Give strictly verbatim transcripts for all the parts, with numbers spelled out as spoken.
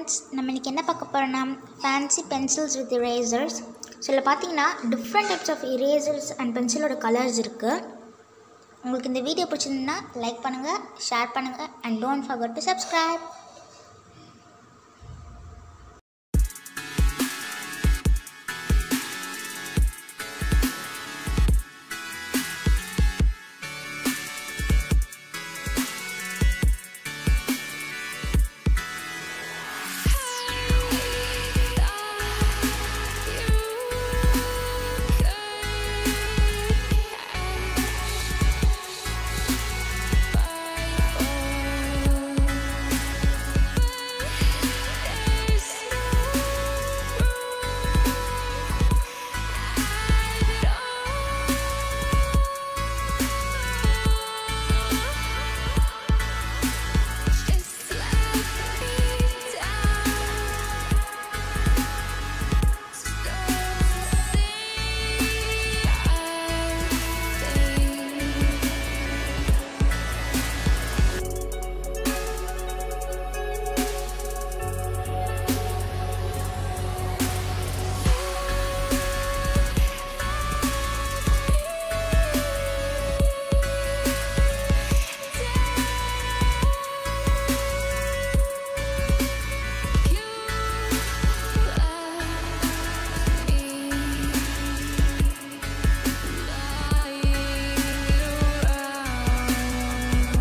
friends, நம்ம இன்னைக்கு என்ன பார்க்க போறோம்னா fancy pencils with erasers. So இதில் பார்த்தீங்கன்னா different types of erasers and pencilோட colors இருக்கு. உங்களுக்கு இந்த வீடியோ பிடிச்சிருந்தா லைக் பண்ணுங்க, ஷேர் பண்ணுங்க and don't forget to subscribe.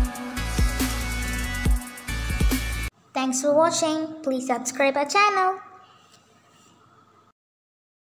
Thanks for watching. Please subscribe our channel.